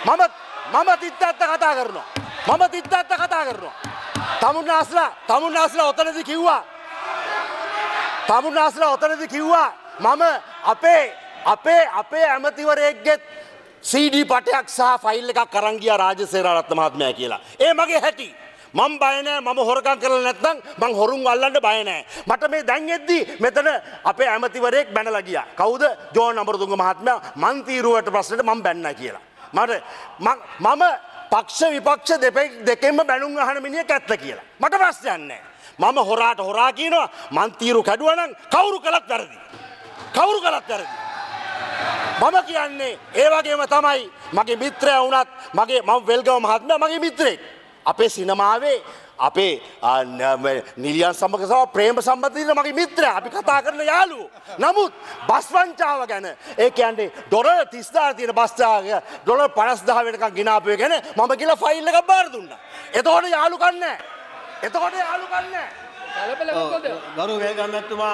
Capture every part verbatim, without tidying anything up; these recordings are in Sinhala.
මම මම තිත්තත්ත කතා කරනවා. මම තිත්තත්ත කතා කරනවා. තමුන්නාස්ලා තමුන්නාස්ලා ඔතනදී කිව්වා. තමුන්නාස්ලා ඔතනදී කිව්වා මම අපේ අපේ අපේ ඇමතිවරයෙක්ගෙත් සී ඩී පටයක් සහ ෆයිල් එකක් අරන් ගියා රාජසේනාරත්න මහත්මයා කියලා. ඒ මගේ හැටි. මම බය නැහැ මම හොරකම් කරලා නැත්නම් මං හොරුන් අල්ලන්න බය නැහැ. මට මේ දැන් එද්දි මෙතන අපේ ඇමතිවරයෙක් බැනලා ගියා. කවුද? ජෝන් අමරතුංග මහත්මයා මන් තීරුවට ප්‍රශ්නෙට මම බැන්නා කියලා. මට මම පක්ෂ විපක්ෂ දෙකෙන්ම බැනුම් අහන මිනිහෙක් ඇත්ත කියලා. මට ප්‍රශ්නයක් නැහැ. මම හොරාට හොරා කියනවා මන් තීරු කැඩුවා නම් කවුරු කළත් වැරදි. කවුරු කළත් වැරදි. මම කියන්නේ ඒ වගේම තමයි මගේ මිත්‍රයා වුණත් මගේ මම වෙල්ගම මහත්මයා මගේ මිත්‍රෙක්. අපේ සිනමාවේ අපේ නිලියන් සමග සහ ප්‍රේම සම්බන්ධයෙන් මගේ මිත්‍රයා අපි කතා කරන යාළුවෝ. නමුත් බස් වංචාව ගැන ඒ කියන්නේ ඩොලර් තිස් දාහක් තියෙන බස් දාහක ඩොලර් පනස් දහස් වෙනකන් ගෙනාපු එක ගැන මම කියලා ෆයිල් එකක් බාර දුන්නා. එතකොට යාළුකම් නැහැ. එතකොට යාළුකම් නැහැ. කලබල මොකද? ගරු වේගම්මැතිතුමා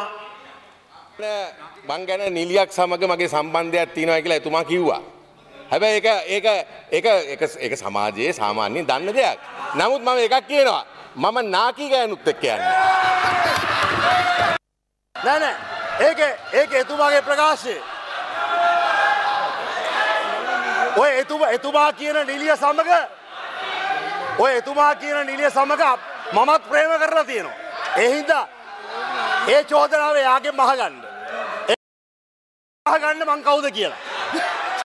මං ගැන නිලියක් සමග මගේ සම්බන්ධයක් තියෙනවා කියලා එතුමා කිව්වා. හැබැයි ඒක ඒක ඒක ඒක ඒක සමාජයේ සාමාන්‍යයෙන් දන්න දෙයක්. නමුත් මම එකක් කියනවා. මම නාකි ගෑනුත් එක්ක යන්නේ. නෑ නෑ. ඒක ඒක එතුමාගේ ප්‍රකාශය. ඔය එතුමා එතුමා කියන නිලිය සමග ඔය එතුමා කියන නිලිය සමග මමත් ප්‍රේම කරලා තියෙනවා. ඒ හින්දා ඒ චෝදනාව එයාගෙන් අහගන්න. අහගන්න මං කවුද කියලා.